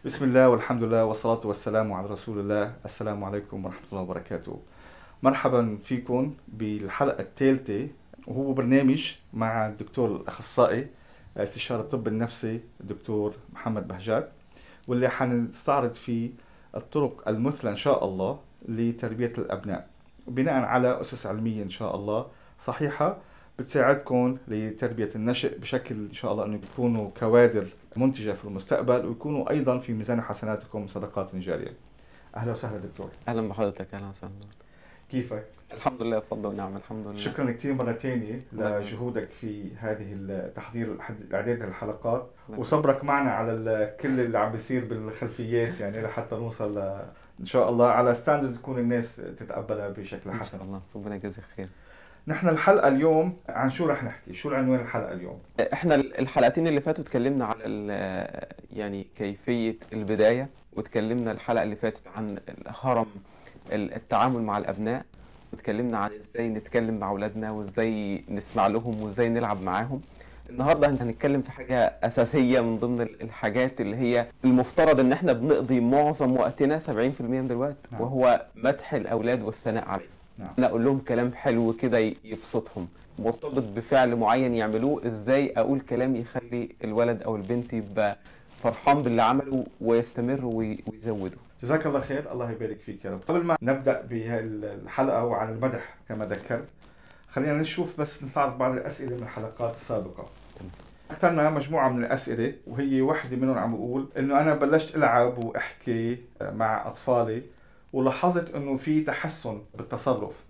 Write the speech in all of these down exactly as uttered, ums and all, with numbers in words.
بسم الله والحمد لله والصلاة والسلام على رسول الله. السلام عليكم ورحمة الله وبركاته. مرحبا فيكم بالحلقة الثالثة، وهو برنامج مع الدكتور الأخصائي استشاري الطب النفسي الدكتور محمد بهجات، واللي حنستعرض فيه الطرق المثلى إن شاء الله لتربية الأبناء بناء على أسس علمية إن شاء الله صحيحة بتساعدكم لتربية النشء بشكل إن شاء الله أن يكونوا كوادر منتجة في المستقبل، ويكونوا أيضا في ميزان حسناتكم صدقات جارية. أهلا وسهلا دكتور. اهلا بحضرتك، اهلا وسهلا. كيفك؟ الحمد لله بفضل ونعم، الحمد لله. شكرا كثير مرة ثانية الله يبارك. لجهودك في هذه التحضير إعداد الحلقات، الله يبارك. وصبرك معنا على ال- كل اللي عم بيصير بالخلفيات، يعني لحتى نوصل ل- إن شاء الله على ستاندرد تكون الناس تتقبلها بشكل ان حسن. شاء الله، ربنا يجازيك خير. نحن الحلقة اليوم عن شو رح نحكي؟ شو العنوان الحلقة اليوم؟ احنا الحلقتين اللي فاتوا اتكلمنا على ال- يعني كيفية البداية، واتكلمنا الحلقة اللي فاتت عن هرم التعامل مع الابناء، واتكلمنا عن ازاي نتكلم مع اولادنا وازاي نسمع لهم وازاي نلعب معاهم. النهارده هنتكلم في حاجة أساسية من ضمن الحاجات اللي هي المفترض إن إحنا بنقضي معظم وقتنا سبعين في المية من الوقت، نعم. وهو مدح الأولاد والثناء عليهم. نعم. أنا أقول لهم كلام حلو كده يبسطهم، مرتبط بفعل معين يعملوه. إزاي أقول كلام يخلي الولد أو البنت يبقى فرحان باللي عمله ويستمر وي- ويزوده. جزاك الله خير، الله يبارك فيك يا رب. قبل ما نبدأ بهالحلقة وعن المدح كما ذكرت، خلينا نشوف بس نستعرض بعض الأسئلة من الحلقات السابقة. تمام. اخترنا مجموعة من الأسئلة، وهي واحدة منهم عم بقول إنه أنا بلشت ألعب وأحكي مع أطفالي ولاحظت إنه في تحسن بالتصرف،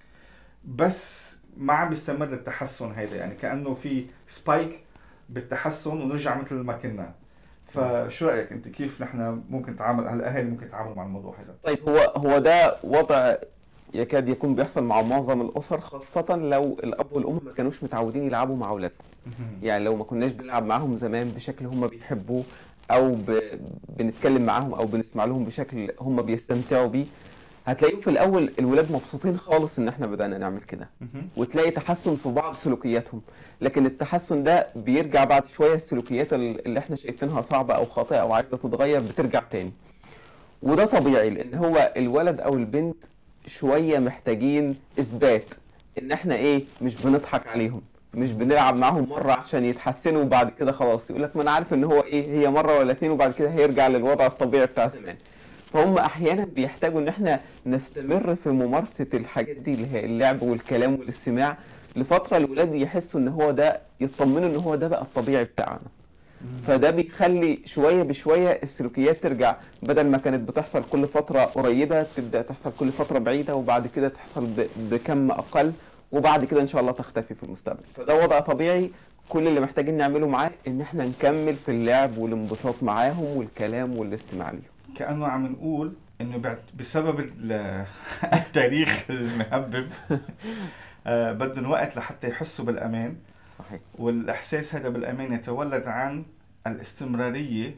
بس ما عم بيستمر التحسن هيدا، يعني كأنه في سبايك بالتحسن ونرجع مثل ما كنا. فشو رأيك أنت؟ كيف نحن ممكن نتعامل، الأهالي ممكن يتعاملوا مع الموضوع هذا؟ طيب، هو هو ده وضع يكاد يكون بيحصل مع معظم الأسر، خاصة لو الأب والأم ما كانوش متعودين يلعبوا مع أولادهم. يعني لو ما كناش بنلعب معاهم زمان بشكل هم بيحبوه، او ب... بنتكلم معاهم او بنسمع لهم بشكل هم بيستمتعوا بيه، هتلاقيهم في الاول الولاد مبسوطين خالص ان احنا بدأنا نعمل كده، وتلاقي تحسن في بعض سلوكياتهم. لكن التحسن ده بيرجع بعد شوية، السلوكيات اللي احنا شايفينها صعبة او خاطئة او عايزة تتغير بترجع تاني. وده طبيعي، لان هو الولد او البنت شوية محتاجين اثبات ان احنا ايه، مش بنضحك عليهم، مش بنلعب معاهم مرة عشان يتحسنوا وبعد كده خلاص يقول لك ما انا عارف ان هو ايه، هي مرة ولا اتنين وبعد كده هيرجع للوضع الطبيعي بتاع زمان. فهم احيانا بيحتاجوا ان احنا نستمر في ممارسة الحاجات دي اللي هي اللعب والكلام والاستماع لفترة، الولاد يحسوا ان هو ده، يطمنوا ان هو ده بقى الطبيعي بتاعنا. فده بيخلي شوية بشوية السلوكيات ترجع، بدل ما كانت بتحصل كل فترة قريبة تبدأ تحصل كل فترة بعيدة، وبعد كده تحصل ب- بكم أقل، وبعد كده إن شاء الله تختفي في المستقبل. فده وضع طبيعي، كل اللي محتاجين نعمله معاه إن إحنا نكمل في اللعب والانبساط معاهم والكلام والاستماع ليهم. كأنه عم نقول إنه بعد- بسبب ال- التاريخ المهبب آه، بدهم وقت لحتى يحسوا بالأمان، صحيح. والإحساس هذا بالأمان يتولد عن الاستمرارية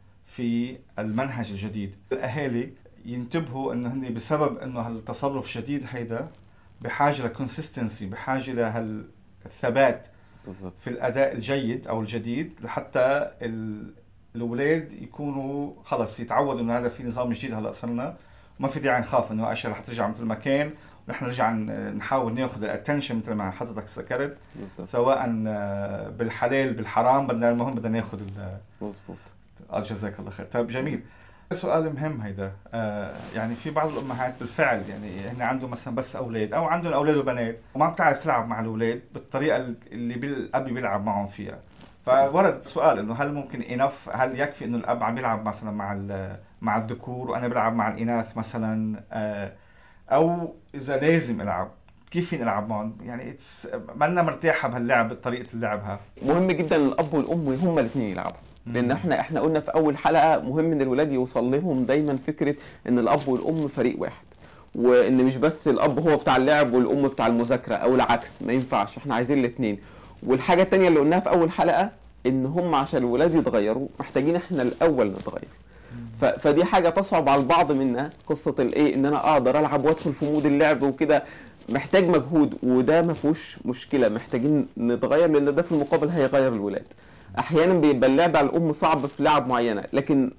في المنهج الجديد. الأهالي ينتبهوا إنه هن بسبب إنه هالتصرف الجديد هيدا بحاجة لكونسيستنسي، بحاجة لهالثبات بالظبط. في الأداء الجيد أو الجديد، لحتى ال- الأولاد يكونوا خلص يتعودوا إنه هذا في نظام جديد هلا صرنا، وما في داعي نخاف إنه أشياء رح ترجع مثل ما كان، ونحن نرجع ن- نحاول ناخذ الاتنشن مثل ما حضرتك ذكرت، بالظبط. سواء آه، بالحلال بالحرام، بدنا المهم بدنا ناخذ ال- مظبوط. آه، جزاك الله خير. طيب جميل. سؤال مهم هيدا، آه يعني في بعض الامهات بالفعل يعني هن عندهم مثلا بس اولاد او عندهم اولاد وبنات، وما بتعرف تلعب مع الاولاد بالطريقه اللي الاب بيلعب معهم فيها. فورد سؤال انه هل ممكن انف، هل يكفي انه الاب عم يلعب مثلا مع ال- مع الذكور وانا بلعب مع الاناث مثلا، آه او اذا لازم العب كيف فيني العب معهم؟ يعني اتس ما لنا مرتاحه بهاللعب بطريقه اللعبها. مهم جدا الاب والام هما الاثنين يلعبوا، لان احنا احنا قلنا في اول حلقه مهم ان الولاد يوصل لهم دايما فكره ان الاب والام فريق واحد، وان مش بس الاب هو بتاع اللعب والام بتاع المذاكره او العكس، ما ينفعش، احنا عايزين الاثنين. والحاجه الثانيه اللي قلناها في اول حلقه ان هم عشان الولاد يتغيروا محتاجين احنا الاول نتغير. ف- فدي حاجه تصعب على البعض منا، قصه الايه ان انا اقدر العب وادخل في مود اللعب وكده، محتاج مجهود، وده ما فيهوش مشكله، محتاجين نتغير لان ده في المقابل هيغير الولاد. احيانا بيبقى اللعب على الام صعب في لعب معينه، لكن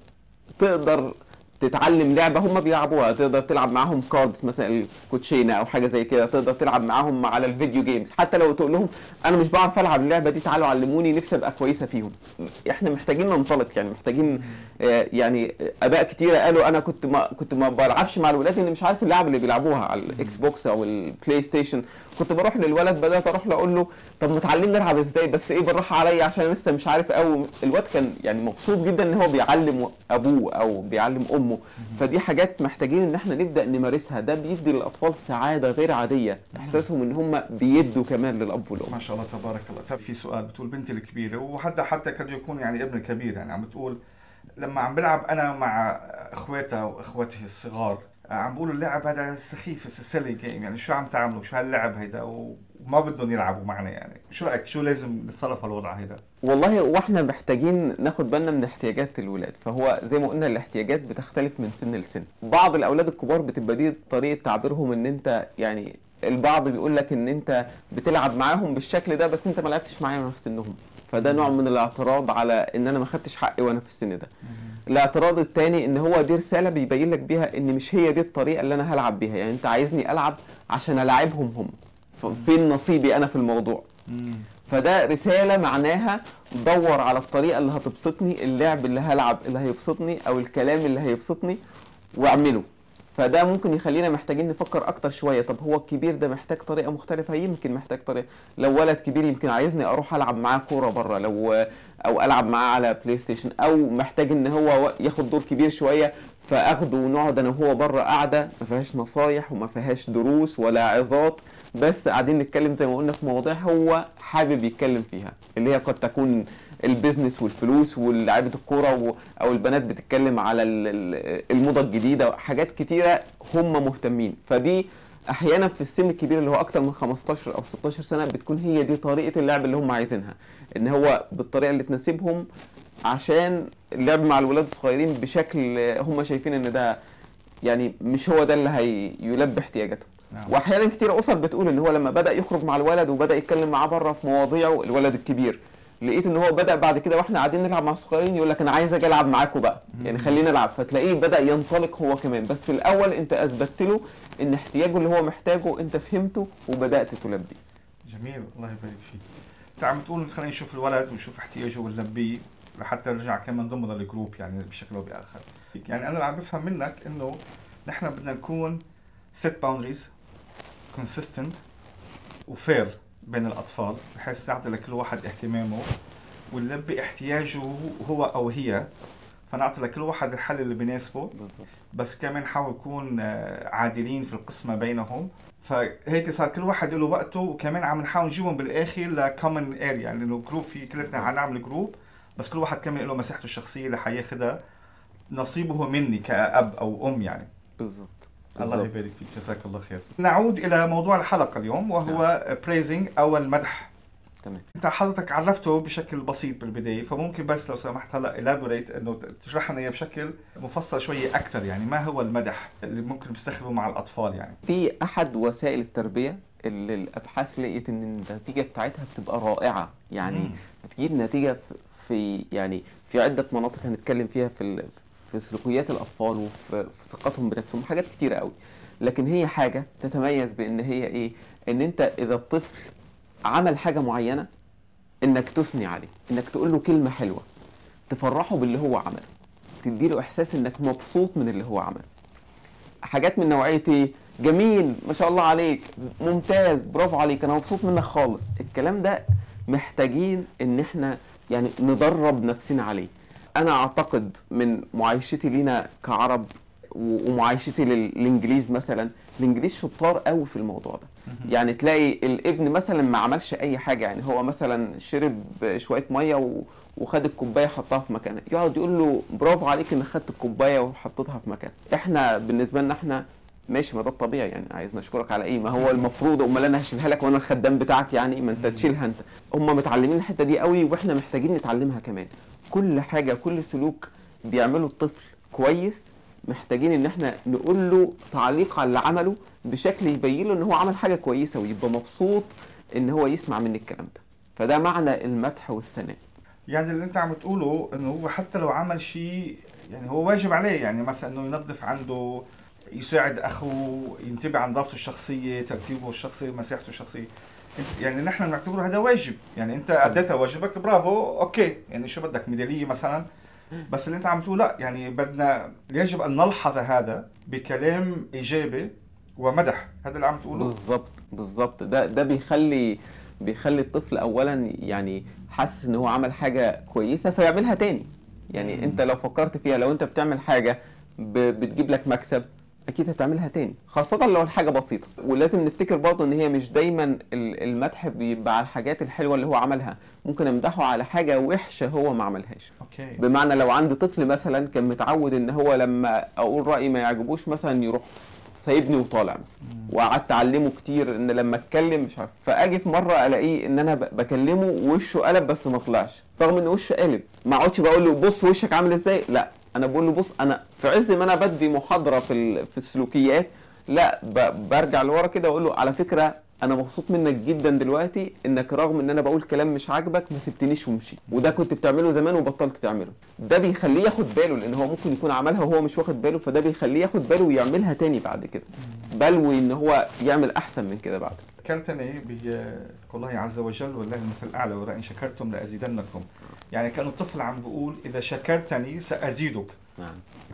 تقدر تتعلم لعبه هم بيلعبوها، تقدر تلعب معاهم كاردز مثلا الكوتشينه او حاجه زي كده، تقدر تلعب معاهم على الفيديو جيمز، حتى لو تقول لهم انا مش بعرف العب اللعبه دي تعالوا علموني نفسي ابقى كويسه فيهم. احنا محتاجين ننطلق، يعني محتاجين آه، يعني اباء كتيره قالوا انا كنت ما كنت ما بلعبش مع الولاد لاني مش عارف اللعب اللي بيلعبوها على الاكس بوكس او البلاي ستيشن. كنت بروح للولد بدات اروح له اقول له طب ما تعلمني نلعب ازاي، بس ايه بالراحه عليا عشان لسه مش عارف قوي. الواد كان يعني مبسوط جدا ان هو بيعلم ابوه او بيعلم امه. فدي حاجات محتاجين ان احنا نبدا نمارسها، ده بيدي للاطفال سعاده غير عاديه، احساسهم ان هم بيدوا كمان للاب والام. ما شاء الله تبارك الله. طب في سؤال، بتقول بنتي الكبيره وحتى حتى قد يكون يعني ابن الكبير، يعني عم بتقول لما عم بلعب انا مع اخواتها واخواتي الصغار عم بقولوا اللعب هذا سخيف سيلي جيم، يعني شو عم تعملوا، شو هاللعب هيدا، وما بدهم يلعبوا معنا. يعني شو رايك، شو لازم نتصرف على الوضع هيدا؟ والله واحنا محتاجين ناخد بالنا من احتياجات الولاد، فهو زي ما قلنا الاحتياجات بتختلف من سن لسن. بعض الاولاد الكبار بتبقى دي طريقه تعبيرهم، ان انت يعني البعض بيقول لك ان انت بتلعب معاهم بالشكل ده بس انت ما لعبتش معايا وانا في سنهم، فده نوع من الاعتراض على ان انا ما خدتش حقي وانا في السن ده. الاعتراض الثاني ان هو دي رساله بيبين لك بيها ان مش هي دي الطريقه اللي انا هلعب بيها، يعني انت عايزني العب عشان العبهم هم، فين نصيبي انا في الموضوع؟ فده رساله معناها دور على الطريقه اللي هتبسطني، اللعب اللي هلعب اللي هيبسطني او الكلام اللي هيبسطني واعمله. فده ممكن يخلينا محتاجين نفكر اكتر شويه، طب هو الكبير ده محتاج طريقه مختلفه، يمكن محتاج طريقه. لو ولد كبير يمكن عايزني اروح العب معاه كوره بره، لو او العب معاه على بلاي ستيشن، او محتاج ان هو ياخد دور كبير شويه فاخده ونقعد انا وهو بره قاعده ما فيهاش نصايح وما فيهاش دروس ولا عظات، بس قاعدين نتكلم زي ما قلنا في مواضيع هو حابب يتكلم فيها، اللي هي قد تكون البيزنس والفلوس ولاعيبه الكوره، او البنات بتتكلم على الموضه الجديده، حاجات كتيره هم مهتمين. فدي احيانا في السن الكبير اللي هو اكتر من خمستاشر او ستاشر سنه بتكون هي دي طريقه اللعب اللي هم عايزينها، ان هو بالطريقه اللي تناسبهم، عشان اللعب مع الولاد الصغيرين بشكل هم شايفين ان ده يعني مش هو ده اللي هيلبي احتياجاتهم. نعم. واحيانا كتير اسر بتقول ان هو لما بدا يخرج مع الولد وبدا يتكلم معاه بره في مواضيعه، الولد الكبير لقيت ان هو بدا بعد كده واحنا قاعدين نلعب مع الصغيرين يقول لك انا عايز اجي العب معاكم بقى، يعني خلينا نلعب، فتلاقيه بدا ينطلق هو كمان. بس الاول انت اثبتت له ان احتياجه اللي هو محتاجه انت فهمته وبدات تلبيه. جميل، الله يبارك فيك. انت عم تقول خلينا نشوف الولد ونشوف احتياجه ونلبيه لحتى نرجع كمان ضمن الجروب يعني بشكل او باخر. يعني انا عم بفهم منك انه نحن بدنا نكون set boundaries consistent وفير بين الاطفال، بحيث نعطي لكل واحد اهتمامه ونلبي احتياجه هو او هي، فنعطي لكل واحد الحل اللي بيناسبه، بس كمان نحاول نكون عادلين في القسمه بينهم. فهيك صار كل واحد له وقته، وكمان عم نحاول نجيبهم بالاخر لكومن اريا، يعني انه جروب في كلنا حنعمل جروب، بس كل واحد كمان له مساحته الشخصيه اللي حياخدها نصيبه مني كأب او ام يعني. بالضبط. الله يبارك فيك، جزاك الله خير. نعود الى موضوع الحلقه اليوم وهو برايزنج او المدح. تمام. انت حضرتك عرفته بشكل بسيط بالبدايه، فممكن بس لو سمحت هلا الابوريت انه تشرح لنا اياه بشكل مفصل شويه اكثر، يعني ما هو المدح اللي ممكن نستخدمه مع الاطفال؟ يعني دي احد وسائل التربيه اللي الابحاث لقيت ان النتيجه بتاعتها بتبقى رائعه، يعني مم. بتجيب نتيجه في يعني في عده مناطق هنتكلم فيها في في سلوكيات الاطفال وفي ثقتهم بنفسهم، حاجات كتيره قوي. لكن هي حاجه تتميز بان هي ايه، ان انت اذا الطفل عمل حاجه معينه انك تثني عليه، انك تقول له كلمه حلوه تفرحه باللي هو عمله، تديله احساس انك مبسوط من اللي هو عمله. حاجات من نوعيه ايه، جميل، ما شاء الله عليك، ممتاز، برافو عليك، انا مبسوط منك خالص. الكلام ده محتاجين ان احنا يعني ندرب نفسنا عليه. انا اعتقد من معايشتي لينا كعرب ومعايشتي للانجليز مثلا، الانجليز شطار قوي في الموضوع ده. يعني تلاقي الابن مثلا ما عملش اي حاجه، يعني هو مثلا شرب شويه ميه وخد الكوبايه حطها في مكانها، يقعد يقول له برافو عليك انك خدت الكوبايه وحطيتها في مكانها. احنا بالنسبه لنا احنا ماشي، ما ده الطبيعي، يعني عايز نشكرك على ايه، ما هو المفروض، امال انا هشيلها لك وانا الخدام بتاعك يعني، ما انت تشيلها انت. هم متعلمين الحته دي قوي واحنا محتاجين نتعلمها كمان. كل حاجه كل سلوك بيعمله الطفل كويس محتاجين ان احنا نقول له تعليق على اللي عمله بشكل يبين له ان هو عمل حاجه كويسه ويبقى مبسوط ان هو يسمع مني الكلام ده. فده معنى المدح والثناء. يعني اللي انت عم تقوله انه هو حتى لو عمل شيء يعني هو واجب عليه، يعني مثلا انه ينظف عنده، يساعد اخوه، ينتبه عن نظافته الشخصيه، ترتيبه الشخصي، مساحته الشخصيه. انت- يعني نحن بنعتبره هذا واجب، يعني انت اديت واجبك برافو اوكي، يعني شو بدك ميداليه مثلا. بس اللي انت عم تقول لا، يعني بدنا يجب ان نلحظ هذا بكلام ايجابي ومدح، هذا اللي عم تقوله. بالظبط بالظبط. ده ده بيخلي بيخلي الطفل اولا يعني حاسس ان هو عمل حاجه كويسه فيعملها تاني. يعني انت لو فكرت فيها، لو انت بتعمل حاجه ب- بتجيب لك مكسب، اكيد هتعملها تاني، خاصه لو الحاجه بسيطه. ولازم نفتكر برضه ان هي مش دايما ال- المدح بيبقى على الحاجات الحلوه اللي هو عملها، ممكن امدحه على حاجه وحشه هو ما عملهاش. اوكي. بمعنى لو عندي طفل مثلا كان متعود ان هو لما اقول رايي ما يعجبوش مثلا يروح سايبني وطالع مثلا، وقعدت اعلمه كتير ان لما اتكلم مش عارف، فاجي في مره الاقيه ان انا ب- بكلمه ووشه قلب بس ما طلعش، رغم ان وشه قالب. ما اقعدش بقول له بص وشك عامل ازاي، لا انا بقول له بص، انا في عز ما انا بدي محاضره في ال- في السلوكيات، لا ب- برجع لورا كده واقول له على فكره انا مبسوط منك جدا دلوقتي، انك رغم ان انا بقول كلام مش عاجبك ما سبتنيش ومشيت، وده كنت بتعمله زمان وبطلت تعمله. ده بيخليه ياخد باله، لان هو ممكن يكون عملها وهو مش واخد باله، فده بيخليه ياخد باله ويعملها تاني بعد كده، بل وان هو يعمل احسن من كده بعد كده. ذكرتني بقول الله عز وجل والله المثل الاعلى ولئن شكرتم لازيدنكم، يعني كان الطفل عم بيقول اذا شكرتني سازيدك. نعم.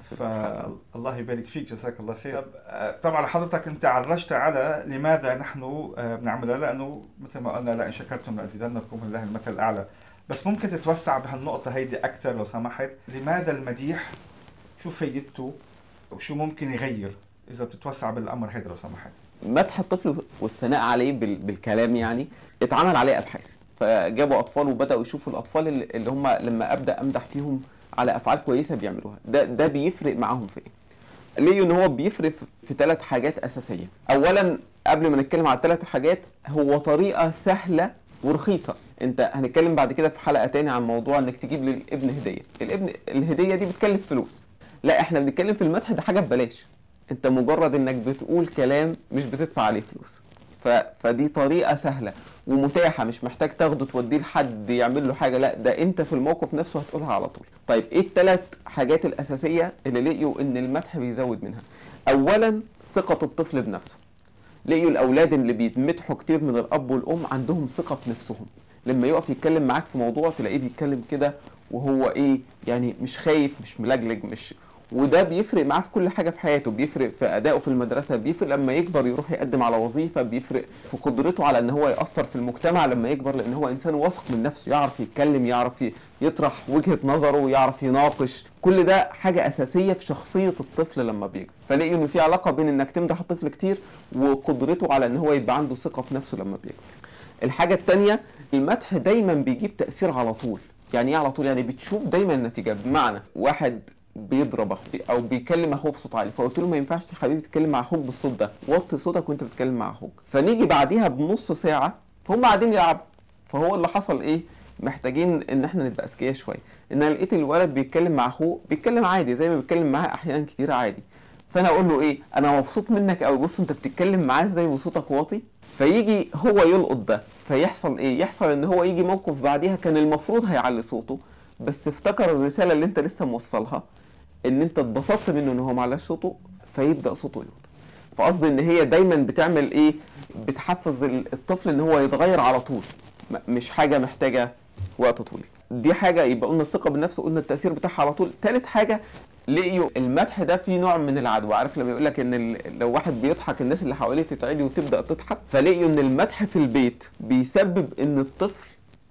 فالله يبارك فيك، جزاك الله خير. طب آه، طبعا حضرتك انت عرجت على لماذا نحن آه، بنعملها، لانه مثل ما قلنا لئن شكرتم لازيدنكم لله المثل الاعلى. بس ممكن تتوسع بهالنقطه هيدي اكثر لو سمحت؟ لماذا المديح؟ شو فايدته وشو ممكن يغير؟ اذا بتتوسع بالامر هيدا لو سمحت. مدح الطفل والثناء عليه بال- بالكلام يعني اتعمل عليه ابحاث، فجابوا اطفال وبداوا يشوفوا الاطفال اللي اللي هم لما ابدا امدح فيهم على افعال كويسه بيعملوها، ده ده بيفرق معاهم في ايه؟ ليه؟ ان هو بيفرق في- في ثلاث حاجات اساسيه. اولا قبل ما نتكلم على الثلاث حاجات، هو طريقه سهله ورخيصه. انت هنتكلم بعد كده في حلقه تاني عن موضوع انك تجيب للابن هديه، الابن الهديه دي بتكلف فلوس، لا احنا بنتكلم في المدح ده حاجه ببلاش، انت مجرد انك بتقول كلام مش بتدفع عليه فلوس. ف... فدي طريقه سهله ومتاحه، مش محتاج تاخده توديه لحد يعمل له حاجه، لا ده انت في الموقف نفسه هتقولها على طول. طيب ايه الثلاث حاجات الاساسيه اللي لقيوا ان المدح بيزود منها؟ اولا ثقه الطفل بنفسه. لقيوا الاولاد اللي بيتمدحوا كتير من الاب والام عندهم ثقه في نفسهم، لما يقف يتكلم معاك في موضوع تلاقيه بيتكلم كده وهو ايه يعني مش خايف مش ملجلج مش، وده بيفرق معاه في كل حاجه في حياته، بيفرق في ادائه في المدرسه، بيفرق لما يكبر يروح يقدم على وظيفه، بيفرق في قدرته على ان هو ياثر في المجتمع لما يكبر، لان هو انسان واثق من نفسه، يعرف يتكلم، يعرف يطرح وجهه نظره، يعرف يناقش. كل ده حاجه اساسيه في شخصيه الطفل لما بيكبر. فلاقي انه في علاقه بين انك تمدح الطفل كتير وقدرته على ان هو يبقى عنده ثقه في نفسه لما بيكبر. الحاجه الثانيه، المدح دايما بيجيب تاثير على طول. يعني ايه على طول؟ يعني بتشوف دايما النتيجه. بمعنى واحد بيضرب اخوه او بيكلم اخوه بصوت عالي، فقلت له ما ينفعش يا حبيبي تتكلم مع اخوك بالصوت ده، وطي صوتك وانت بتتكلم مع اخوك. فنيجي بعديها بنص ساعه فهم قاعدين يلعبوا، فهو اللي حصل ايه؟ محتاجين ان احنا نبقى اذكياء شويه. ان انا لقيت الولد بيتكلم مع اخوه بيتكلم عادي زي ما بيتكلم معاه احيانا كتير عادي، فانا اقول له ايه؟ انا مبسوط منك قوي، بص انت بتتكلم معاه ازاي وصوتك واطي. فيجي هو يلقط ده، فيحصل ايه؟ يحصل ان هو يجي موقف بعديها كان المفروض هيعلي صوته، بس افتكر الرساله اللي انت لسه موصلها ان انت اتبسطت منه ان هو معلش صوته، فيبدا صوته يوطى. فقصدي ان هي دايما بتعمل ايه؟ بتحفز الطفل ان هو يتغير على طول، مش حاجه محتاجه وقت طويل. دي حاجه. يبقى قلنا الثقه بالنفس، قلنا التاثير بتاعها على طول. ثالث حاجه، لقيوا المدح ده فيه نوع من العدوى. عارف لما يقول لك ان لو واحد بيضحك الناس اللي حواليه تتعدي وتبدا تضحك؟ فلقيوا ان المدح في البيت بيسبب ان الطفل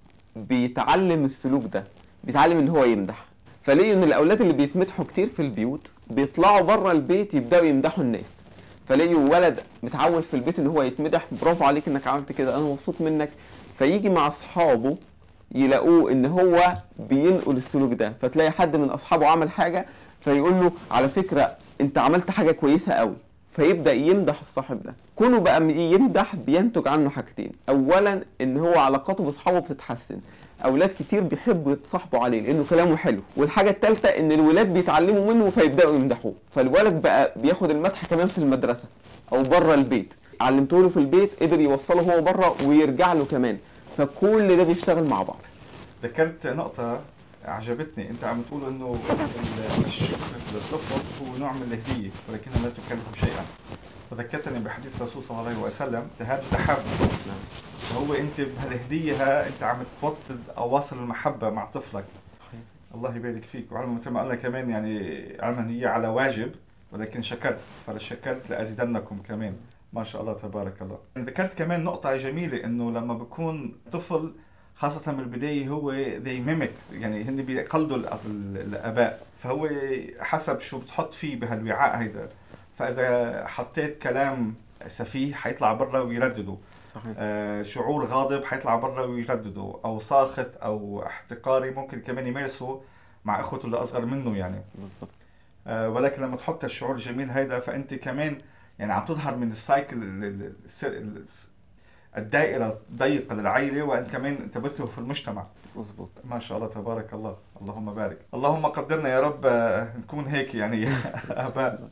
بيتعلم السلوك ده، بيتعلم ان هو يمدح. فلقيوا ان الاولاد اللي بيتمدحوا كتير في البيوت بيطلعوا بره البيت يبداوا يمدحوا الناس. فلقيوا ولد متعود في البيت ان هو يتمدح، برافو عليك انك عملت كده، انا مبسوط منك، فيجي مع اصحابه يلاقوه ان هو بينقل السلوك ده. فتلاقي حد من اصحابه عمل حاجه فيقول له على فكره انت عملت حاجه كويسه قوي، فيبدا يمدح الصاحب ده. كونه بقى يمدح بينتج عنه حاجتين، اولا ان هو علاقاته باصحابه بتتحسن، اولاد كتير بيحبوا يتصاحبوا عليه لانه كلامه حلو. والحاجه الثالثه ان الولاد بيتعلموا منه فيبداوا يمدحوه، فالولد بقى بياخد المدح كمان في المدرسه او بره البيت، علمته له في البيت قدر يوصله هو بره ويرجع له كمان، فكل ده بيشتغل مع بعض. ذكرت نقطة عجبتني، انت عم تقول انه ال- الشكر للطفل هو نوع من الهدية ولكنها لا تكلف شيئا. فذكرتني بحديث الرسول صلى الله عليه وسلم تهادوا تحابوا. فهو انت بهالهدية ها انت عم توطد اواصر المحبة مع طفلك. صحيح. الله يبارك فيك. وعلما مثل ما قلنا كمان يعني علما هي على واجب ولكن شكرت، فلشكرت لأزيدنكم كمان. ما شاء الله تبارك الله. ذكرت كمان نقطة جميلة انه لما بكون طفل خاصة من البداية هو they mimic، يعني هن بيقلدوا الأب- الآباء، فهو حسب شو بتحط فيه بهالوعاء هيدا. فإذا حطيت كلام سفيه حيطلع برا ويردده. صحيح. آه شعور غاضب حيطلع برا ويردده، أو ساخط أو احتقاري ممكن كمان يمارسه مع أخوته اللي أصغر منه يعني. بالضبط. آه ولكن لما تحط الشعور الجميل هيدا فأنت كمان يعني عم تظهر من السايكل ال- ال- الس- ال- الدائرة الضيقة للعائلة، وأن كمان تبثه في المجتمع. مظبوط. ما شاء الله تبارك الله. اللهم بارك. اللهم قدرنا يا رب آه، نكون هيك يعني آباء.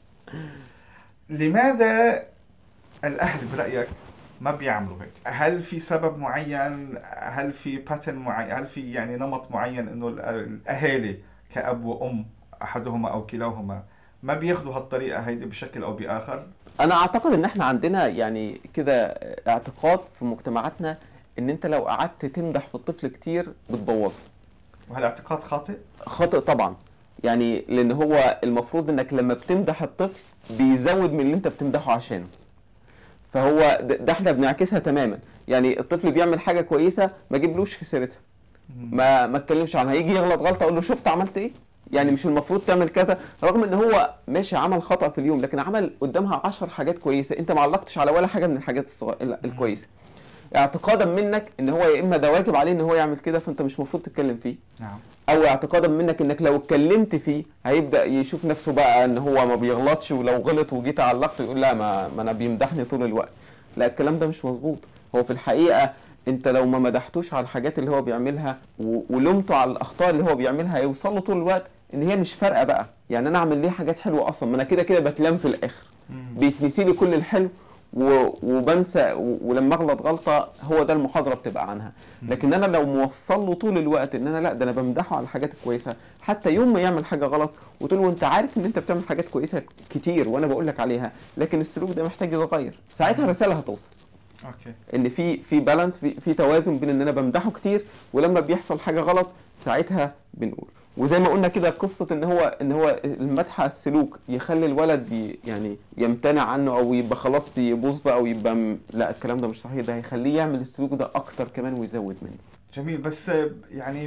لماذا الأهل برأيك ما بيعملوا هيك؟ هل في سبب معين؟ هل في باترن معين؟ هل في يعني نمط معين إنه الأ- الأهالي كأب وأم أحدهما أو كلاهما ما بياخدوا هالطريقة هيدي بشكل أو بآخر؟ انا اعتقد ان احنا عندنا يعني كده اعتقاد في مجتمعاتنا ان انت لو قعدت تمدح في الطفل كتير بتبوظه. وهالاعتقاد خاطئ؟ خاطئ طبعا، يعني لان هو المفروض انك لما بتمدح الطفل بيزود من اللي انت بتمدحه عشانه. فهو ده ده احنا بنعكسها تماما، يعني الطفل بيعمل حاجه كويسه ما جيبلوش في سيرتها، ما ما اتكلمش عنها. هيجي يغلط غلطه اقول له شفت عملت ايه؟ يعني مش المفروض تعمل كذا، رغم ان هو ماشي عمل خطأ في اليوم لكن عمل قدامها عشر حاجات كويسه، انت ما علقتش على ولا حاجه من الحاجات الصغ... الكويسه. اعتقادا منك ان هو يا اما ده واجب عليه ان هو يعمل كده فانت مش المفروض تتكلم فيه، نعم. او اعتقادا منك انك لو اتكلمت فيه هيبدا يشوف نفسه بقى ان هو ما بيغلطش، ولو غلط وجيت علقته يقول لا ما, ما انا بيمدحني طول الوقت. لا، الكلام ده مش مظبوط. هو في الحقيقه انت لو ما مدحتوش على الحاجات اللي هو بيعملها و... ولمته على الاخطاء اللي هو بيعملها هيوصل له طول الوقت ان هي مش فارقه بقى. يعني انا اعمل ليه حاجات حلوه اصلا؟ ما انا كده كده بتلام في الاخر، بيتنسي لي كل الحلو و... وبنسى و... ولما اغلط غلطه هو ده المحاضره بتبقى عنها. لكن انا لو موصل له طول الوقت ان انا لا ده انا بمدحه على الحاجات الكويسه، حتى يوم ما يعمل حاجه غلط وتقول له انت عارف ان انت بتعمل حاجات كويسه كتير وانا بقول لك عليها لكن السلوك ده محتاج يتغير، ساعتها الرساله هتوصل. اوكي. ان في في بالانس، في في توازن بين ان انا بمدحه كتير ولما بيحصل حاجه غلط ساعتها بنقول. وزي ما قلنا كده قصه ان هو ان هو المدح على السلوك يخلي الولد ي يعني يمتنع عنه او يبقى خلاص يبوظ بقى او يبقى م... لا الكلام ده مش صحيح، ده هيخليه يعمل السلوك ده اكتر كمان ويزود منه. جميل. بس يعني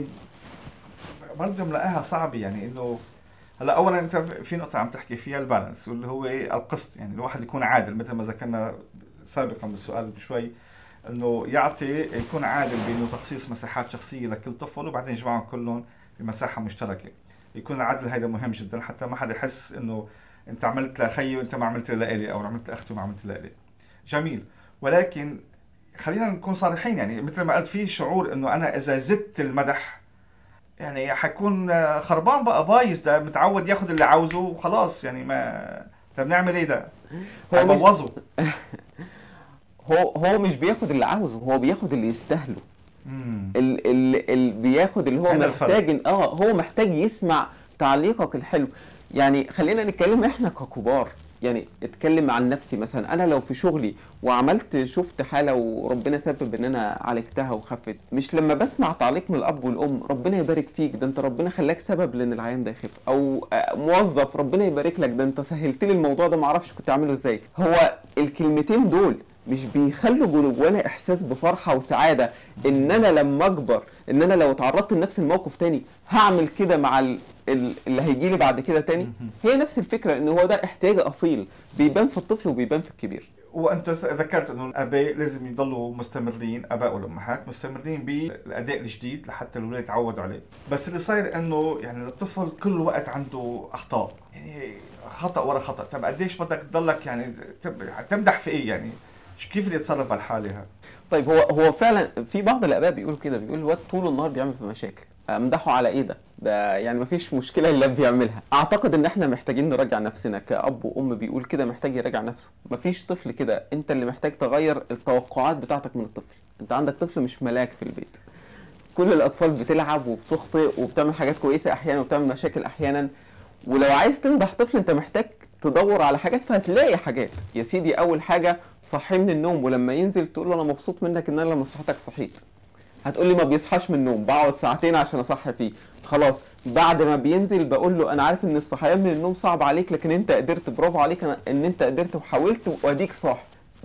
برضه ملاقاها صعبه، يعني انه هلا اولا انت في نقطه عم تحكي فيها البالانس واللي هو ايه القسط، يعني الواحد يكون عادل مثل ما ذكرنا سابقا بالسؤال بشوي، انه يعطي يكون عادل بانه تخصيص مساحات شخصيه لكل طفل وبعدين يجمعهم كلهم بمساحه مشتركه. يكون العدل هذا مهم جدا حتى ما حدا يحس انه انت عملت لخيي وانت ما عملت لإلي او عملت لاختي وما عملت لإلي. جميل. ولكن خلينا نكون صريحين، يعني مثل ما قلت في شعور انه انا اذا زدت المدح يعني حيكون خربان بقى بايظ، ده متعود ياخذ اللي عاوزه وخلاص، يعني ما طب نعمل ايه ده؟ هو مش هيبوظه. هو هو مش بياخد اللي عاوزه، هو بياخد اللي يستاهله. امم ال ال ال بياخد اللي هو هذا الفرق. محتاج إن- اه هو محتاج يسمع تعليقك الحلو. يعني خلينا نتكلم احنا ككبار، يعني اتكلم عن نفسي مثلا. انا لو في شغلي وعملت شفت حاله وربنا سبب ان انا عالجتها وخفت، مش لما بسمع تعليق من الاب والام ربنا يبارك فيك ده انت ربنا خلاك سبب لان العيان ده يخف، او آه، موظف ربنا يبارك لك ده انت سهلت لي الموضوع ده ما اعرفش كنت اعمله ازاي. هو الكلمتين دول مش بيخلوا جوانا احساس بفرحه وسعاده ان انا لما اكبر ان انا لو اتعرضت لنفس الموقف تاني هعمل كده مع ال... ال... اللي هيجي لي بعد كده تاني. هي نفس الفكره، ان هو ده احتياج اصيل بيبان في الطفل وبيبان في الكبير. وانت ذكرت انه الاباء لازم يضلوا مستمرين، اباء والامهات مستمرين بالاداء الجديد لحتى الاولاد يتعودوا عليه. بس اللي صاير انه يعني الطفل كل وقت عنده اخطاء، يعني خطا ورا خطا. طب قديش بدك تضلك يعني تمدح في ايه يعني؟ كيف بدي اتصرف بهالحاله هاي؟ طيب هو هو فعلا في بعض الاباء بيقولوا كده، بيقول الواد طول النهار بيعمل في مشاكل، امدحه على ايه ده؟ ده يعني مفيش مشكله الا بيعملها. اعتقد ان احنا محتاجين نراجع نفسنا كأب وام، بيقول كده محتاج يراجع نفسه. مفيش طفل كده، انت اللي محتاج تغير التوقعات بتاعتك من الطفل. انت عندك طفل مش ملاك في البيت، كل الاطفال بتلعب وبتخطئ وبتعمل حاجات كويسه احيانا وبتعمل مشاكل احيانا. ولو عايز تمدح طفل انت محتاج تدور على حاجات، فهتلاقي حاجات. يا سيدي اول حاجه صحيه من النوم، ولما ينزل تقول له انا مبسوط منك ان انا لما صحتك صحيت. هتقول لي ما بيصحاش من النوم، بقعد ساعتين عشان اصحي فيه. خلاص بعد ما بينزل بقول له انا عارف ان الصحيان من النوم صعب عليك، لكن انت قدرت، برافو عليك ان انت قدرت وحاولت واديك صح.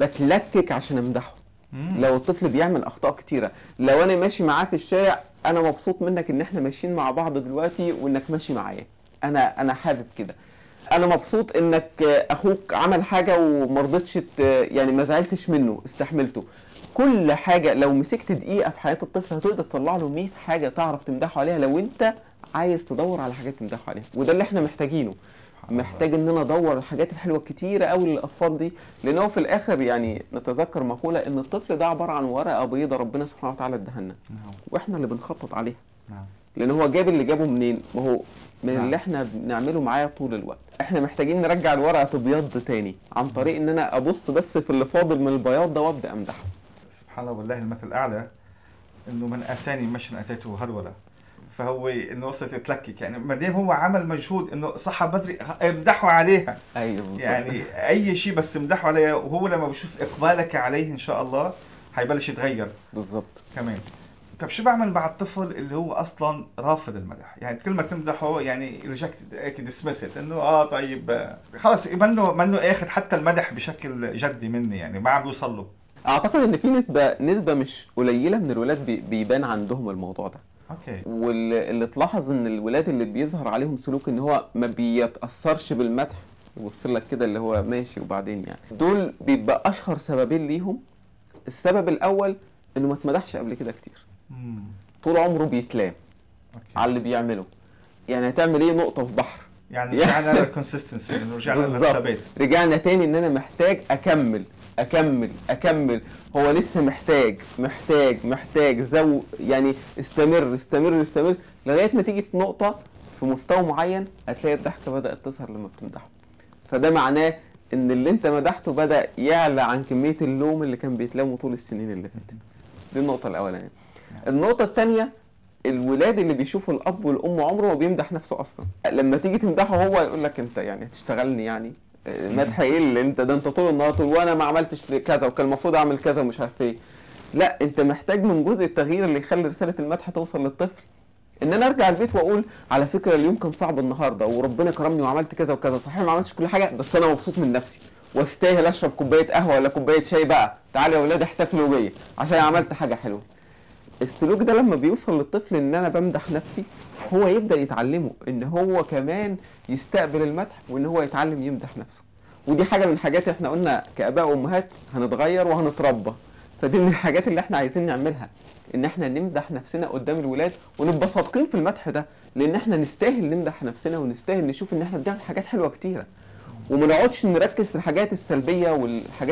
بتلكك عشان امدحه. لو الطفل بيعمل اخطاء كتيره، لو انا ماشي معاه في الشارع انا مبسوط منك ان احنا ماشيين مع بعض دلوقتي وانك ماشي معايا، انا انا حابب كده. انا مبسوط انك اخوك عمل حاجه ومرضتش يعني ما زعلتش منه، استحملته. كل حاجه لو مسكت دقيقه في حياه الطفل هتقدر تطلع له مية حاجه تعرف تمدحه عليها، لو انت عايز تدور على حاجات تمدحه عليها. وده اللي احنا محتاجينه. محتاج ان انا ادور الحاجات الحلوه الكتيره قوي للاطفال دي، لان هو في الاخر يعني نتذكر مقوله ان الطفل ده عباره عن ورقه بيضاء ربنا سبحانه وتعالى اداها لنا، واحنا اللي بنخطط عليها. لان هو جاب اللي جابه منين؟ ما هو من اللي احنا بنعمله معاه طول الوقت. احنا محتاجين نرجع الورقه تبيض تاني عن طريق ان انا ابص بس في اللي فاضل من البياض ده وابدا امدحه. سبحان الله والله المثل الاعلى، انه من اتاني مشيا اتيته هروله. فهو انه وصلت تلكك، يعني ما دام هو عمل مجهود انه صحى بدري امدحوا عليها. ايوه بالظبط. يعني اي شيء بس امدحوا عليها، وهو لما بشوف اقبالك عليه ان شاء الله حيبلش يتغير. بالظبط. كمان طب شو بعمل مع الطفل اللي هو اصلا رافض المدح؟ يعني كل ما تمدحه يعني ريجكتد هيك ديسمست، انه اه طيب خلص منه منه اخذ حتى المدح بشكل جدي مني، يعني ما عم بيوصل له. اعتقد ان في نسبه نسبه مش قليله من الولاد بي بيبان عندهم الموضوع ده. اوكي. واللي تلاحظ ان الولاد اللي بيظهر عليهم سلوك ان هو ما بيتاثرش بالمدح، يبص لك كده اللي هو ماشي وبعدين، يعني دول بيبقى اشهر سببين ليهم. السبب الاول انه ما اتمدحش قبل كده كتير. مم. طول عمره بيتلام على اللي بيعمله. يعني هتعمل ايه؟ نقطه في بحر. يعني رجعنا للكونسستنسي، انه رجعنا للثبات. رجعنا تاني ان انا محتاج اكمل اكمل اكمل. هو لسه محتاج محتاج محتاج زو يعني استمر استمر استمر لغايه ما تيجي في نقطه في مستوى معين هتلاقي الضحكه بدات تظهر لما بتمدحه. فده معناه ان اللي انت مدحته بدا يعلى عن كميه اللوم اللي كان بيتلامه طول السنين اللي فاتت. دي النقطه الاولانيه. النقطه الثانيه، الولاد اللي بيشوفوا الاب والام عمره ما بيمدح نفسه اصلا. لما تيجي تمدحه هو يقول لك انت يعني هتشتغلني يعني مدح ايه اللي انت ده؟ انت طول النهار طول وانا ما عملتش كذا وكان المفروض اعمل كذا ومش عارف ايه. لا، انت محتاج من جزء التغيير اللي يخلي رساله المدح توصل للطفل ان انا ارجع البيت واقول على فكره اليوم كان صعب النهارده وربنا كرمني وعملت كذا وكذا. صحيح ما عملتش كل حاجه بس انا مبسوط من نفسي واستاهل اشرب كوبايه قهوه ولا كوبايه شاي. بقى تعالوا يا اولاد احتفلوا بيا عشان عملت حاجه حلوه. السلوك ده لما بيوصل للطفل ان انا بمدح نفسي، هو يبدا يتعلمه ان هو كمان يستقبل المدح وان هو يتعلم يمدح نفسه. ودي حاجه من الحاجات احنا قلنا كاباء وامهات هنتغير وهنتربى. فدي من الحاجات اللي احنا عايزين نعملها، ان احنا نمدح نفسنا قدام الولاد ونبقى صادقين في المدح ده، لان احنا نستاهل نمدح نفسنا ونستاهل نشوف ان احنا بنعمل حاجات حلوه كتيره، وما نقعدش نركز في الحاجات السلبيه والحاجات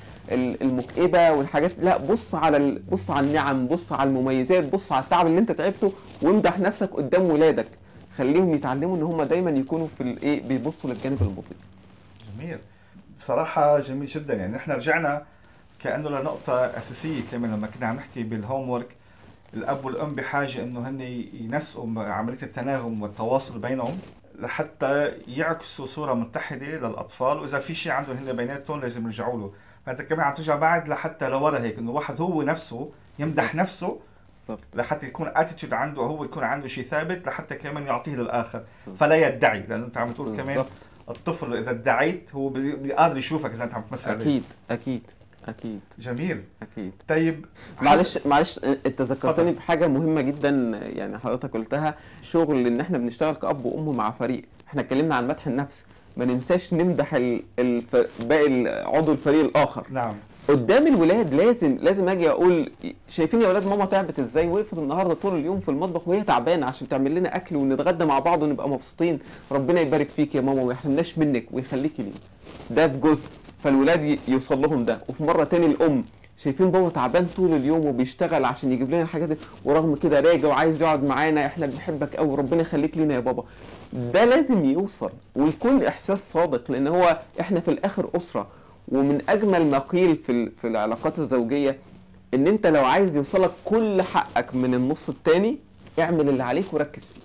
المكئبه والحاجات. لا، بص على ال... بص على النعم، بص على المميزات، بص على التعب اللي انت تعبته وامدح نفسك قدام ولادك. خليهم يتعلموا ان هم دايما يكونوا في الايه بيبصوا للجانب البطيء. جميل بصراحه، جميل جدا. يعني احنا رجعنا كانه لنقطه اساسيه كمان لما كنا عم نحكي بالهوم ورك. الاب والام بحاجه انه هن ينسقوا عمليه التناغم والتواصل بينهم لحتى يعكسوا صوره متحده للاطفال، واذا في شيء عندهم هن بيناتهم لازم يرجعوا له. فانت كمان عم ترجع بعد لحتى لورا هيك، انه واحد هو نفسه يمدح نفسه لحتى يكون اتيتيود عنده، هو يكون عنده شيء ثابت لحتى كمان يعطيه للاخر فلا يدعي. لانه انت عم تقول كمان الطفل اذا ادعيت هو قادر يشوفك اذا انت عم تمثل عليه. اكيد اكيد اكيد. جميل. اكيد. طيب معلش معلش انت ذكرتني بحاجه مهمه جدا، يعني حضرتك قلتها، شغل ان احنا بنشتغل كاب وام مع فريق. احنا اتكلمنا عن مدح النفس، ما ننساش نمدح الف... باقي عضو الفريق الاخر. نعم. قدام الولاد لازم لازم اجي اقول شايفين يا اولاد ماما تعبت ازاي، وقفت النهارده طول اليوم في المطبخ وهي تعبانه عشان تعمل لنا اكل ونتغدى مع بعض ونبقى مبسوطين. ربنا يبارك فيك يا ماما وما يحرمناش منك ويخليكي لي. ده في جزء، فالولاد يوصل لهم ده. وفي مره تاني الام شايفين بابا تعبان طول اليوم وبيشتغل عشان يجيب لنا الحاجات دي، ورغم كده راجع وعايز يقعد معانا، احنا بنحبك قوي ربنا يخليك لينا يا بابا. ده لازم يوصل ويكون احساس صادق، لان هو احنا في الاخر اسره. ومن اجمل ما قيل في في العلاقات الزوجيه ان انت لو عايز يوصلك كل حقك من النص التاني اعمل اللي عليك وركز فيه.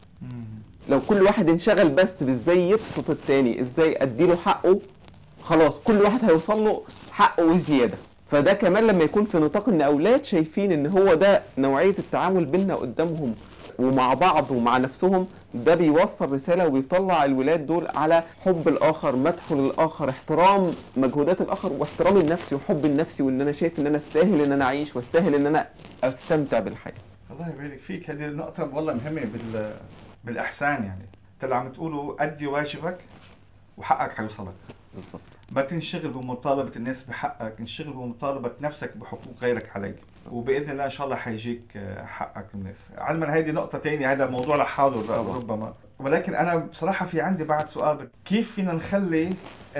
لو كل واحد انشغل بس بازاي يبسط التاني، ازاي اديله حقه، خلاص كل واحد هيوصل له حقه وزياده. فده كمان لما يكون في نطاق ان اولاد شايفين ان هو ده نوعيه التعامل بيننا قدامهم ومع بعض ومع نفسهم، ده بيوصل رساله وبيطلع الولاد دول على حب الاخر، مدحه للاخر، احترام مجهودات الاخر، واحترام النفسي وحب النفسي، وان انا شايف ان انا استاهل ان انا اعيش واستاهل ان انا استمتع بالحياه. الله يبارك فيك، هذه النقطه والله مهمه بال بالاحسان. يعني انت اللي عم تقوله ادي واجبك وحقك حيوصلك. بالضبط. ما تنشغل بمطالبه الناس بحقك، انشغل بمطالبه نفسك بحقوق غيرك عليك، وباذن الله ان شاء الله حيجيك حقك الناس. علما هذه نقطه ثانيه، هذا موضوع لحاله ربما، ولكن انا بصراحه في عندي بعد سؤال، كيف فينا نخلي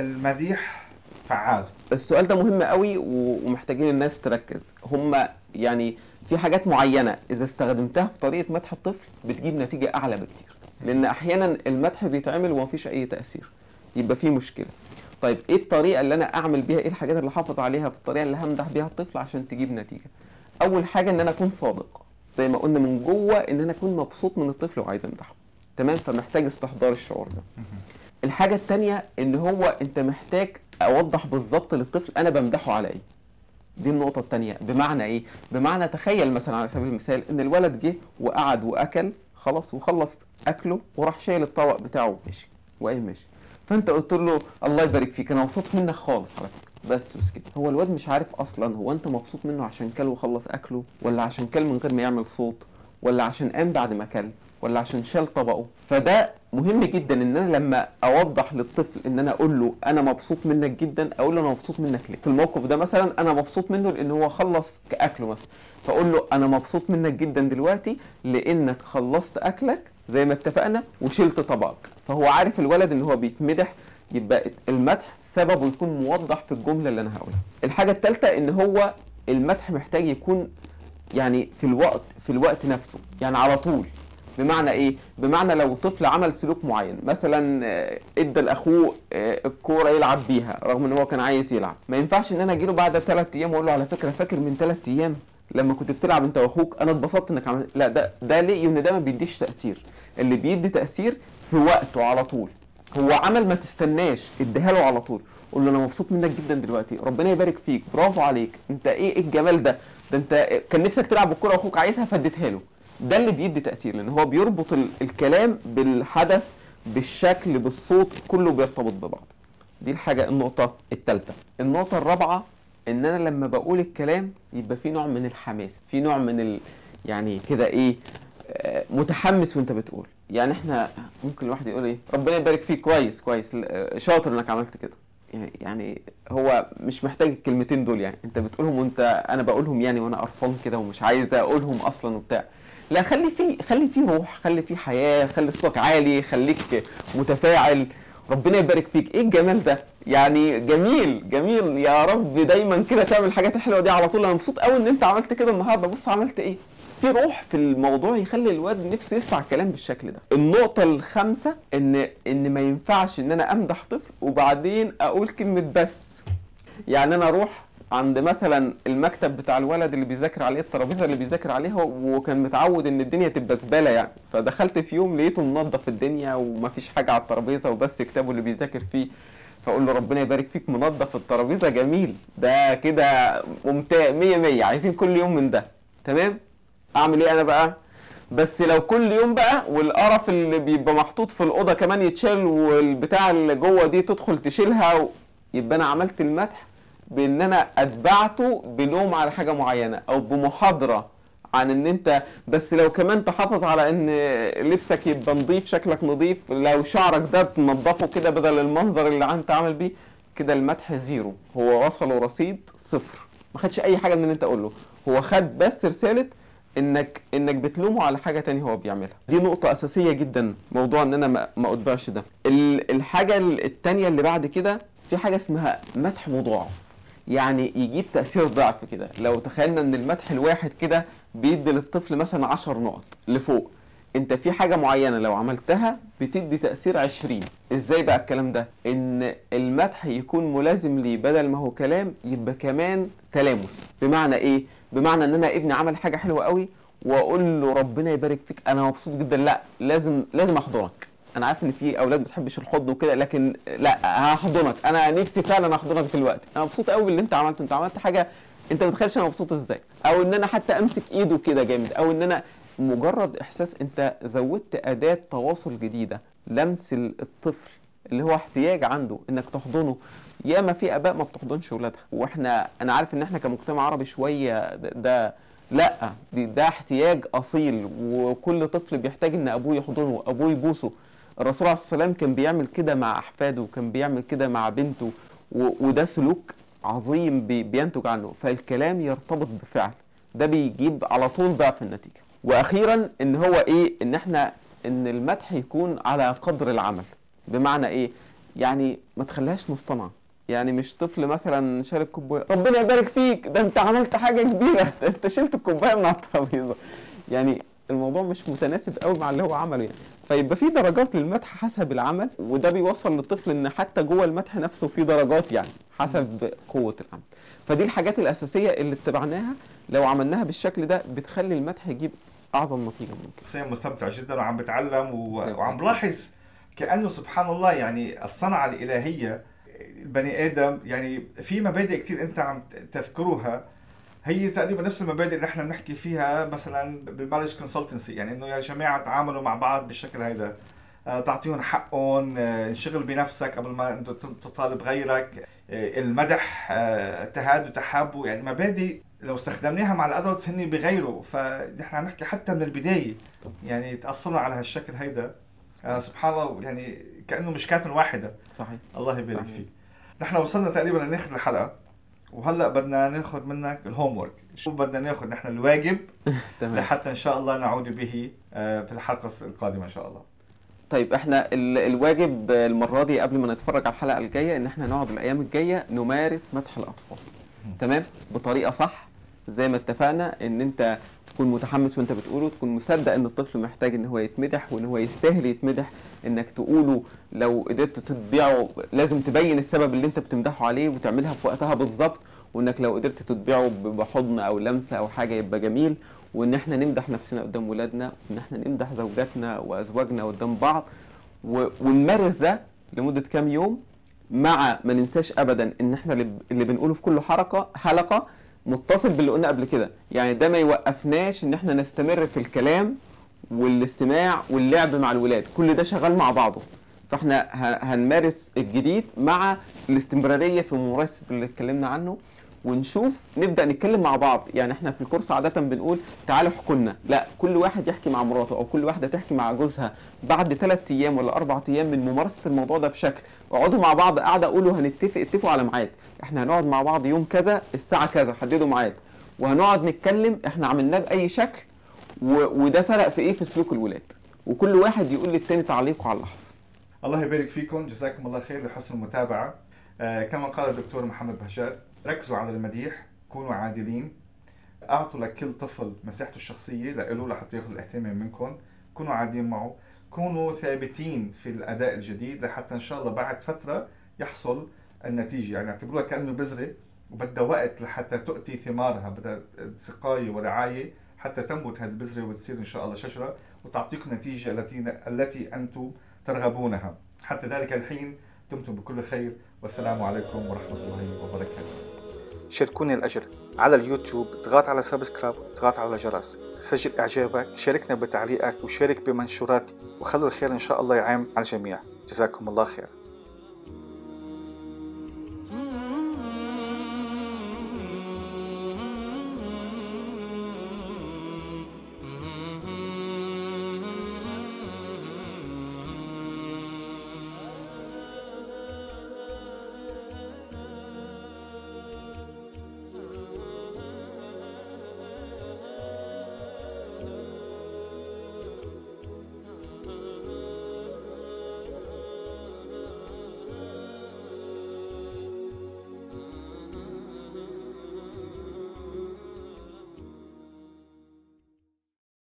المديح فعال؟ السؤال ده مهم قوي ومحتاجين الناس تركز. هم يعني في حاجات معينه اذا استخدمتها في طريقه مدح الطفل بتجيب نتيجه اعلى بكتير، لان احيانا المدح بيتعمل ومفيش اي تاثير، يبقى فيه مشكله. طيب ايه الطريقه اللي انا اعمل بيها، ايه الحاجات اللي احافظ عليها في الطريقه اللي همدح بيها الطفل عشان تجيب نتيجه؟ اول حاجه ان انا اكون صادق، زي ما قلنا من جوه، ان انا اكون مبسوط من الطفل وعايز امدحه. تمام؟ فمحتاج استحضار الشعور ده. الحاجه الثانيه ان هو انت محتاج اوضح بالظبط للطفل انا بمدحه على ايه. دي النقطه الثانيه. بمعنى ايه؟ بمعنى تخيل مثلا على سبيل المثال ان الولد جه وقعد واكل خلاص وخلص اكله وراح شايل الطبق بتاعه ومشي وقايم ماشي، فانت قلت له الله يبارك فيك انا مبسوط منك خالص على فكره، بس وسكت. هو الواد مش عارف اصلا هو انت مبسوط منه عشان كل وخلص اكله، ولا عشان كل من غير ما يعمل صوت، ولا عشان قام بعد ما كل، ولا عشان شال طبقه. فده مهم جدا ان انا لما اوضح للطفل ان انا اقول له انا مبسوط منك جدا، اقول له انا مبسوط منك ليه. في الموقف ده مثلا انا مبسوط منه لان هو خلص اكله مثلا، فاقول له انا مبسوط منك جدا دلوقتي لانك خلصت اكلك زي ما اتفقنا وشلت طبقك. فهو عارف الولد ان هو بيتمدح، يبقى المدح سببه يكون موضح في الجمله اللي انا هقولها. الحاجه الثالثه ان هو المدح محتاج يكون يعني في الوقت في الوقت نفسه، يعني على طول. بمعنى ايه؟ بمعنى لو طفل عمل سلوك معين، مثلا ادى لاخوه الكوره يلعب بيها رغم ان هو كان عايز يلعب، ما ينفعش ان انا اجي له بعد ثلاث ايام واقول له على فكره فاكر من ثلاث ايام لما كنت بتلعب انت واخوك انا اتبسطت انك عملت. لا، ده ده ليه؟ ان ده ما بيديش تاثير. اللي بيدي تاثير في وقته على طول. هو عمل ما تستناش، اديها له على طول، قول له انا مبسوط منك جدا دلوقتي، ربنا يبارك فيك، برافو عليك، انت ايه الجمال ده، ده انت كان نفسك تلعب بالكوره واخوك عايزها فاديتها له. ده اللي بيدي تاثير، لان هو بيربط الكلام بالحدث بالشكل بالصوت، كله بيرتبط ببعض. دي الحاجه النقطه الثالثه. النقطه الرابعه ان انا لما بقول الكلام يبقى في نوع من الحماس، في نوع من ال... يعني كده ايه، متحمس وانت بتقول. يعني احنا ممكن الواحد يقول ايه ربنا يبارك فيك، كويس كويس شاطر انك عملت كده، يعني يعني هو مش محتاج الكلمتين دول، يعني انت بتقولهم وانت انا بقولهم يعني وانا قرفان كده ومش عايز اقولهم اصلا وبتاع. لا، خلي فيه خلي فيه روح، خلي فيه حياه، خلي صوتك عالي، خليك متفاعل، ربنا يبارك فيك. ايه الجمال ده؟ يعني جميل جميل، يا رب دايما كده تعمل الحاجات الحلوه دي على طول. انا مبسوط قوي ان انت عملت كده النهارده، بص عملت ايه. في روح في الموضوع يخلي الواد نفسه يسمع الكلام بالشكل ده. النقطه الخامسه ان ان ما ينفعش ان انا امدح طفل وبعدين اقول كلمه بس. يعني انا اروح عند مثلا المكتب بتاع الولد اللي بيذاكر عليه، الترابيزه اللي بيذاكر عليها، وكان متعود ان الدنيا تبقى زباله يعني، فدخلت في يوم لقيته منظف الدنيا ومفيش حاجه على الترابيزه وبس كتابه اللي بيذاكر فيه، فاقول له ربنا يبارك فيك منظف الترابيزه، جميل ده كده ممتاز مية مية، عايزين كل يوم من ده. تمام؟ اعمل ايه انا بقى؟ بس لو كل يوم بقى والقرف اللي بيبقى محطوط في الاوضه كمان يتشال والبتاع اللي جوه دي تدخل تشيلها و... يبقى انا عملت المدح بان انا اتبعته بلوم على حاجه معينه او بمحاضره عن ان انت. بس لو كمان تحافظ على ان لبسك يبقى نظيف، شكلك نظيف، لو شعرك ده تنضفه كده بدل المنظر اللي انت عامل بيه كده، المدح زيرو، هو وصله رصيد صفر، ما خدش اي حاجه من اللي انت قوله، هو خد بس رساله انك انك بتلومه على حاجه تانية هو بيعملها. دي نقطه اساسيه جدا، موضوع ان انا ما, ما اتبعش ده. الحاجه التانية اللي بعد كده في حاجه اسمها مدح مضاعف، يعني يجيب تأثير ضعف كده. لو تخيلنا ان المدح الواحد كده بيدي للطفل مثلا عشر نقط لفوق، انت في حاجة معينة لو عملتها بتدي تأثير عشرين. ازاي بقى الكلام ده؟ ان المدح يكون ملازم لي، بدل ما هو كلام يبقى كمان تلامس. بمعنى ايه؟ بمعنى ان انا ابني عمل حاجة حلوة قوي واقول له ربنا يبارك فيك، انا مبسوط جدا، لا لازم لازم احضنك. انا عارف ان في اولاد ما بتحبش الحضن وكده، لكن لا هحضنك، انا نفسي فعلا احضنك دلوقتي، انا مبسوط قوي باللي انت عملته، انت عملت حاجة انت ما تتخيلش انا مبسوط ازاي. او ان انا حتى امسك ايده كده جامد، او ان انا مجرد احساس انت زودت اداة تواصل جديدة، لمس الطفل اللي هو احتياج عنده انك تحضنه. ياما في اباء ما بتحضنش اولادها، واحنا انا عارف ان احنا كمجتمع عربي شوية ده, ده لا دي ده احتياج اصيل، وكل طفل بيحتاج ان ابوه يحضنه، ابوه يبوسه. الرسول عليه الصلاة والسلام كان بيعمل كده مع احفاده، وكان بيعمل كده مع بنته، وده سلوك عظيم بينتج عنه. فالكلام يرتبط بفعل، ده بيجيب على طول ضعف النتيجة. واخيرا ان هو ايه، ان احنا ان المدح يكون على قدر العمل. بمعنى ايه؟ يعني ما تخليهاش مصطنعه. يعني مش طفل مثلا شارب كوبايه ربنا يبارك فيك، ده انت عملت حاجه كبيره، انت شلت الكوبايه من على الترابيزه. يعني الموضوع مش متناسب قوي مع اللي هو عمله يعني. فيبقى في درجات للمدح حسب العمل، وده بيوصل للطفل ان حتى جوه المدح نفسه في درجات يعني حسب قوه العمل. فدي الحاجات الاساسيه اللي اتبعناها، لو عملناها بالشكل ده بتخلي المدح يجيب اعظم نتيجه ممكن. شخصيا مستمتع جدا وعم بتعلم و... وعم بلاحظ كانه سبحان الله يعني الصنعه الالهيه. البني ادم يعني في مبادئ كثير انت عم تذكروها، هي تقريبا نفس المبادئ اللي احنا بنحكي فيها مثلا بالمارج كونسلتنسي، يعني انه يا جماعه تعاملوا مع بعض بالشكل هذا، تعطيهم حقهم، انشغل بنفسك قبل ما انت تطالب غيرك، المدح، التهاد وتحابوا، يعني مبادئ لو استخدمناها مع الادلتس هن بغيروا. فنحن عم نحكي حتى من البدايه يعني تاثرنا على هالشكل هيدا. آه سبحان الله، يعني كانه مشكاة واحده. صحيح. الله يبارك فيك. نحن وصلنا تقريبا لناخر الحلقه، وهلا بدنا ناخذ منك الهوم ورك. شو بدنا ناخذ نحن الواجب لحتى ان شاء الله نعود به في الحلقه القادمه ان شاء الله. طيب احنا الواجب المره دي قبل ما نتفرج على الحلقه الجايه ان احنا نقعد الايام الجايه نمارس مدح الاطفال. تمام؟ بطريقه صح زي ما اتفقنا، ان انت تكون متحمس وانت بتقوله، تكون مصدق ان الطفل محتاج ان هو يتمدح وان هو يستاهل يتمدح، انك تقوله لو قدرت تتبعه لازم تبين السبب اللي انت بتمدحه عليه وتعملها في وقتها بالظبط، وانك لو قدرت تتبعه بحضن او لمسه او حاجه يبقى جميل، وان احنا نمدح نفسنا قدام ولادنا، وان احنا نمدح زوجاتنا وازواجنا قدام بعض، ونمارس ده لمده كام يوم. مع ما ننساش ابدا ان احنا اللي بنقوله في كل حركه حلقه متصل باللي قلنا قبل كده، يعني ده ما يوقفناش ان احنا نستمر في الكلام والاستماع واللعب مع الولاد، كل ده شغال مع بعضه. فاحنا هنمارس الجديد مع الاستمراريه في ممارسه اللي اتكلمنا عنه، ونشوف نبدا نتكلم مع بعض. يعني احنا في الكورس عاده بنقول تعالوا احكوا لنا، لا كل واحد يحكي مع مراته او كل واحده تحكي مع جوزها بعد ثلاث ايام ولا اربع ايام من ممارسه الموضوع ده بشكل. اقعدوا مع بعض قاعده، قولوا هنتفق، اتفقوا على ميعاد، احنا هنقعد مع بعض يوم كذا الساعه كذا، حددوا ميعاد وهنقعد نتكلم احنا عملناه باي شكل و... وده فرق في ايه في سلوك الولاد، وكل واحد يقول للتاني تعليقه على اللحظه. الله يبارك فيكم، جزاكم الله خير لحسن المتابعه. آه كما قال الدكتور محمد بهجات، ركزوا على المديح، كونوا عادلين، اعطوا لكل طفل مساحته الشخصيه لإله لحتى ياخذ الاهتمام منكم، كونوا عادلين معه، كونوا ثابتين في الاداء الجديد لحتى ان شاء الله بعد فتره يحصل النتيجه. يعني اعتبروها كانه بذره وبدها وقت لحتى تؤتي ثمارها، بدها سقايه ورعايه حتى تنبت هذه البذره وتصير ان شاء الله شجره وتعطيكم النتيجه التي التي انتم ترغبونها. حتى ذلك الحين دمتم بكل خير، والسلام عليكم ورحمه الله وبركاته. شاركوني الأجر على اليوتيوب، اضغط على سبسكرايب، اضغط على الجرس، سجل إعجابك، شاركنا بتعليقك وشارك بمنشورات، وخلوا الخير إن شاء الله يعم على الجميع. جزاكم الله خير.